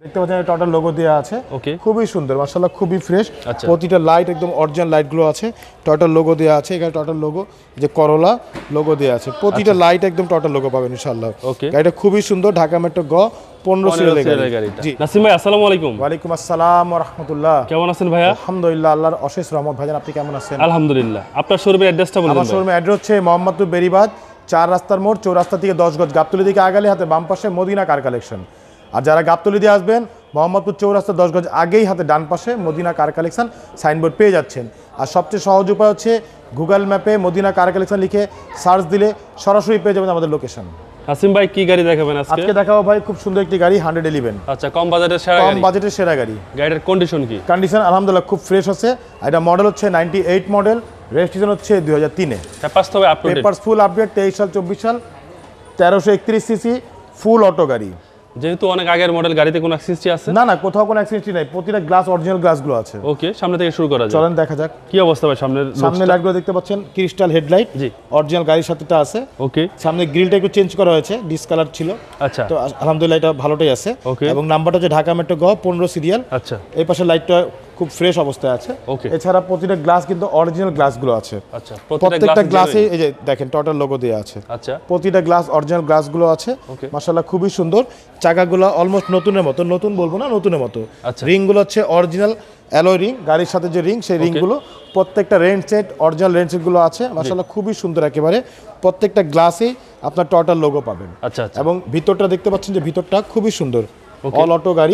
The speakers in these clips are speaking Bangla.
দেখতে পাচ্ছেন টোটাল লোগো দেওয়া আছে। ওকে, খুবই সুন্দর মাশাআল্লাহ, খুবই ফ্রেশ। প্রতিটা লাইট একদম অরিজিনাল লাইটগুলো আছে, টোটাল লোগো দেওয়া আছে। এখানে টোটাল লোগো যে করলা লোগো দেওয়া আছে, প্রতিটা লাইট একদম টোটাল লোগো পাবেন ইনশাআল্লাহ। ওকে, গাড়িটা খুবই সুন্দর, ঢাকা মেট্রো গ 15 সিরিয়ালের গাড়ি। জি নাসিম ভাই আসসালামু আলাইকুম। ওয়া আলাইকুম আসসালাম ওয়া রাহমাতুল্লাহ। কেমন আছেন ভাইয়া? আলহামদুলিল্লাহ, আল্লাহর অশেষ রহমত। ভাইজান আপনি কেমন আছেন? আলহামদুলিল্লাহ। আপনার শোরুমের অ্যাড্রেসটা বলুন। আমার শোরুমের অ্যাড্রেস হচ্ছে মোহাম্মদপুর বেরিবাদ 4 রাস্তার মোড়, চৌরাস্তা থেকে 10 গজ, গাবতলী দিকে আগালে হাতে বাম পাশে মদিনা কার কালেকশন। আর যারা গাবতলী দিয়ে আসবেন মোহাম্মদপুর চৌরাস্তা 10 গজ আগেই হাতে ডান পাশে মদিনা কার কালেকশন সাইনবোর্ড পেয়ে যাচ্ছেন। আর সবচেয়ে সহজ উপায় হচ্ছে গুগল ম্যাপে মদিনা কার কালেকশন লিখে সার্চ দিলে সরাসরি পেয়ে যাবেন আমাদের লোকেশন। নাসিম ভাই কি গাড়ি দেখাবেন আজকে? আজকে দেখাবো ভাই খুব সুন্দর একটি গাড়ি 111। আচ্ছা, কম বাজেটের সেরা গাড়ি। কম বাজেটের সেরা গাড়ি। গাড়ির কন্ডিশন কি? কন্ডিশন আলহামদুলিল্লাহ খুব ফ্রেশ আছে। এটা মডেল হচ্ছে 98 মডেল, রেজিস্ট্রেশন হচ্ছে 2003 এ। পেপারস তবে আপডেট। পেপারস ফুল আপডেট, 23 সাল 24 সাল, 1331 সিসি, ফুল অটো গাড়ি। যেহেতু অনেক আগের মডেল, গাড়িতে কোনো অ্যাক্সেসরি আছে? না না, কোথাও কোনো অ্যাক্সেসরি নাই, প্রতিটা গ্লাস অরিজিনাল গ্লাসগুলো আছে। ওকে, সামনে থেকে শুরু করা যাক। চলেন দেখা যাক কি অবস্থা ভাই সামনের? সামনে লাইটগুলো দেখতে পাচ্ছেন ক্রিস্টাল হেডলাইট, জি অরিজিনাল গাড়ির সাথেটা আছে। ওকে, সামনে গ্রিলটা একটু চেঞ্জ করা হয়েছে, ডিসকালার ছিল। আচ্ছা, তো আলহামদুলিল্লাহ এটা ভালোটাই আছে। ওকে, এবং নাম্বারটা হচ্ছে ঢাকা মেট্রো গ 15 সিরিয়াল। আচ্ছা, এই পাশে লাইটটা খুব ফ্রেশ অবস্থায় আছে। ওকে, এছাড়া প্রতিটা গ্লাস কিন্তু অরিজিনাল গ্লাসগুলো আছে। আচ্ছা, প্রত্যেকটা গ্লাসে এই যে দেখেন টোটাল লোগো দেওয়া আছে। আচ্ছা, প্রতিটা গ্লাস অরিজিনাল গ্লাসগুলো আছে। মাশাআল্লাহ খুবই সুন্দর। চাকাগুলো অলমোস্ট নতুনের মতো, নতুন বলবো না, নতুনের মতো। রিংগুলো হচ্ছে অরিজিনাল অ্যালয় রিং, গাড়ির সাথে যে রিং সেই রিংগুলো, প্রত্যেকটা রেন্ট সেট অরিজিনাল রেন্ট সেটগুলো আছে। মাশাআল্লাহ খুবই সুন্দর একেবারে। প্রত্যেকটা গ্লাসেই আপনার টোটাল লোগো পাবেন। আচ্ছা, এবং ভিতরটা দেখতে পাচ্ছেন যে ভিতরটা খুবই সুন্দর, অল অটো গাড়ি,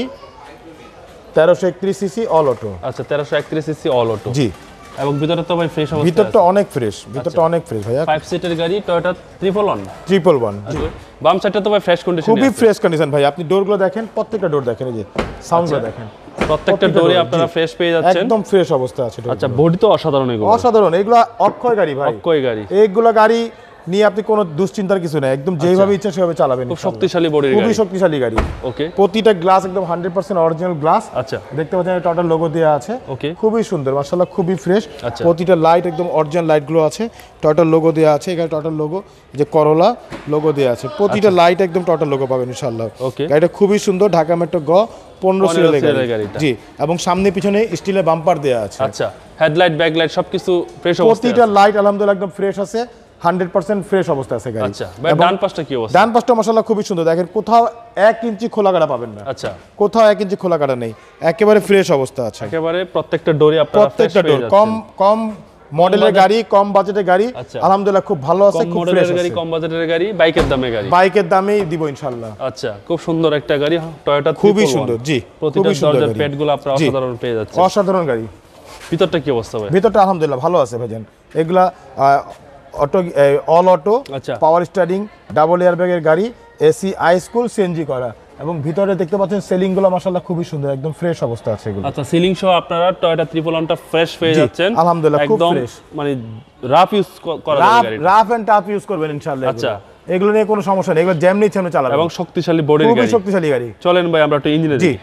1331 সিসি অল অটো। আচ্ছা, 1331 সিসি অল অটো। জি, এবং ভিতরে তো ভাই ফ্রেশ অবস্থা। ভিতরটা অনেক ফ্রেশ, ভিতরটা অনেক ফ্রেশ ভাইয়া। 5 সিটের গাড়ি, টয়োটা 111। 111 জি। বাম সাইডটা তো ভাই ফ্রেশ কন্ডিশন, খুবই ফ্রেশ কন্ডিশন ভাই। আপনি ডোরগুলো দেখেন, প্রত্যেকটা ডোর দেখেন, এই যে সাউন্ডগুলো দেখেন, প্রত্যেকটা ডোরে আপনারা ফ্রেশ পেয়ে যাচ্ছেন, একদম ফ্রেশ অবস্থা আছে। আচ্ছা, বডি তো অসাধারণ, এগুলো অসাধারণ। এগুলো অক্ষয় গাড়ি ভাই, অক্ষয় গাড়ি। এইগুলো গাড়ি নিয়ে আপনি কোনো দুশ্চিন্তার কিছু নেই, একদম যেভাবে ইচ্ছা সেভাবে চালাবেন। খুব শক্তিশালী বডির গাড়ি, খুবই শক্তিশালী গাড়ি। ওকে, প্রতিটা গ্লাস একদম 100% অরিজিনাল গ্লাস। আচ্ছা, দেখতে পাচ্ছেন টোটাল লোগো দেওয়া আছে। ওকে, খুবই সুন্দর মাশাআল্লাহ, খুবই ফ্রেশ। আচ্ছা, প্রতিটা লাইট একদম অরিজিনাল লাইটগুলো আছে, টোটাল লোগো দেওয়া আছে। এখানে টোটাল লোগো যে করলা লোগো দেওয়া আছে, প্রতিটা লাইট একদম টোটাল লোগো পাবেন ইনশাআল্লাহ। ওকে, গাড়িটা খুবই সুন্দর, ঢাকা মেট্রো গ 15 সিরিয়ালের গাড়ি। জি, এবং সামনে পিছনে স্টিলের বাম্পার দেওয়া আছে। আচ্ছা, হেডলাইট ব্যাকলাইট সবকিছু ফ্রেশ অবস্থা। প্রতিটা লাইট আলহামদুলিল্লাহ একদম ফ্রেশ আছে, 100% ফ্রেশ অবস্থা আছে গাড়ি। আচ্ছা, ডান পাশটা কি অবস্থা? ডান পাশটা মাশাআল্লাহ খুবই সুন্দর। দেখেন কোথাও 1 ইঞ্চি খোলা কাটা পাবেন না। আচ্ছা, কোথাও 1 ইঞ্চি খোলা কাটা নেই, একেবারে ফ্রেশ অবস্থা আছে। একেবারে প্রত্যেকটা ডোরে আপনারা প্রত্যেকটা ডোর কম মডেলের গাড়ি, কম বাজেটের গাড়ি, আলহামদুলিল্লাহ খুব ভালো আছে, খুব ফ্রেশ গাড়ি, কম বাজেটের গাড়ি, বাইকের দামে গাড়ি, বাইকের দামেই দিব ইনশাআল্লাহ। আচ্ছা, খুব সুন্দর একটা গাড়ি, টয়োটা খুবই সুন্দর। জি, প্রতিটা দরজার প্যাডগুলো আপনারা অসাধারণ পেয়ে যাচ্ছেন। অসাধারণ গাড়ি। ভিতরটা কি অবস্থা ভাই? ভিতরটা আলহামদুলিল্লাহ ভালো আছে ভাইজান। এগুলা auto, all auto, power steering, double এয়ারব্যাগের গাড়ি, এসি হাই স্কুল সিএনজি করা। এবং ভিতরে দেখতে পাচ্ছেন সিলিং গুলো মাশাআল্লাহ খুবই সুন্দর, একদম ফ্রেশ অবস্থা আছে এগুলো। আচ্ছা, সিলিং সহ আপনারা টয়োটা 111টা ফ্রেশ পেয়ে যাচ্ছেন আলহামদুলিল্লাহ, খুব ফ্রেশ। মানে রাফ ইউজ করা যাবে গাড়ি, রাফ এন্ড টাফ ইউজ করবেন ইনশাআল্লাহ। আচ্ছা, এগুলো নিয়ে কোনো সমস্যা নেই, এগুলো যেমনি ইচ্ছা চালাবেন। এবং শক্তিশালী বডির গাড়ি, খুবই শক্তিশালী গাড়ি। চলেন ভাই আমরা একটু ইঞ্জিনে জি।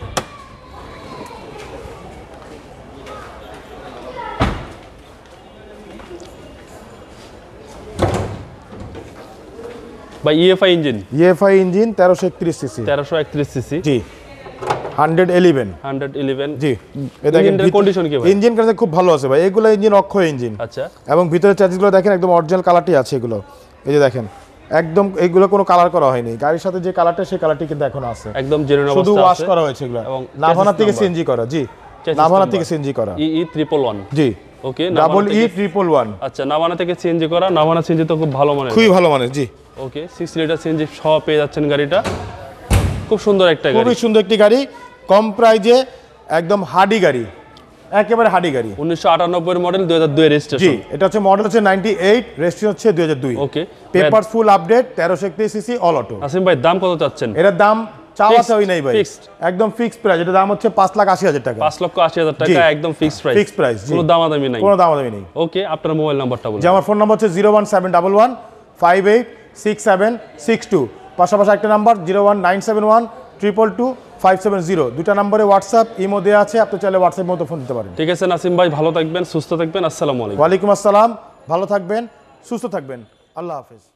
ভাই ইএফআই ইঞ্জিন, 1331 সিসি, 1331 সিসি। জি, 111 জি। ইঞ্জিনের কন্ডিশন কি ভাই? ইঞ্জিন কন্ডিশন খুব ভালো আছে ভাই। এগুলো ইঞ্জিন অক্ষয় ইঞ্জিন। আচ্ছা, এবং ভিতরের চার্জগুলো দেখেন একদম অরিজিনাল কালারটি আছে এগুলো। এই যে দেখেন একদম এগুলো কোনো কালার করা হয়নি, গাড়ির সাথে যে কালারটা সেই কালারটি কিন্তু এখনো আছে, একদম জেনুইন অবস্থা আছে। শুধু ওয়াশ করা হয়েছে এগুলো, এবং নাভানা থেকে সিএনজি করা। জি, নাভানা থেকে সিএনজি করা, ই 111। জি, ওকে, ডাবল ই 111। আচ্ছা, নাভানা থেকে সিএনজি করা, নাভানা সিএনজি তো খুব ভালো মানের, খুবই ভালো মানের। জি, ওকে, 6 লিটার সিএনজি সহ পেয়ে যাচ্ছেন গাড়িটা। খুব সুন্দর একটা গাড়ি, খুবই সুন্দর একটি গাড়ি, কম প্রাইজে, একদম হাডি গাড়ি, একেবারে হাডি গাড়ি। 1998 মডেল, 2002 রেজিস্ট্রেশন। জি, এটা হচ্ছে মডেল হচ্ছে 98, রেজিস্ট্রেশন হচ্ছে 2002। Okay, papers full update, 1331 CC all auto. Asim ভাই দাম কত চাচ্ছেন? এর দাম চাওয়া চাই নাই ভাই, একদম ফিক্সড প্রাইস। এটা দাম হচ্ছে 5,80,000 টাকা। 5,80,000 টাকা একদম ফিক্সড প্রাইস। ফিক্সড প্রাইস, কোনো দামাদামি নাই, কোনো দামাদামি নেই। ওকে, আপনার মোবাইল নাম্বারটা বলুন। যে আমার ফোন নাম্বার হচ্ছে 01711586762। পাশাপাশি একটা নাম্বার 01971222570। দুটা নম্বরে হোয়াটসঅ্যাপ ইমো দেওয়া আছে, আপনি চাইলে হোয়াটসঅ্যাপ মতো ফোন দিতে পারেন। ঠিক আছে নাসিম ভাই, ভালো থাকবেন, সুস্থ থাকবেন। আসসালামু আলাইকুম। ওয়ালাইকুম আসসালাম, ভালো থাকবেন, সুস্থ থাকবেন, আল্লাহ হাফেজ।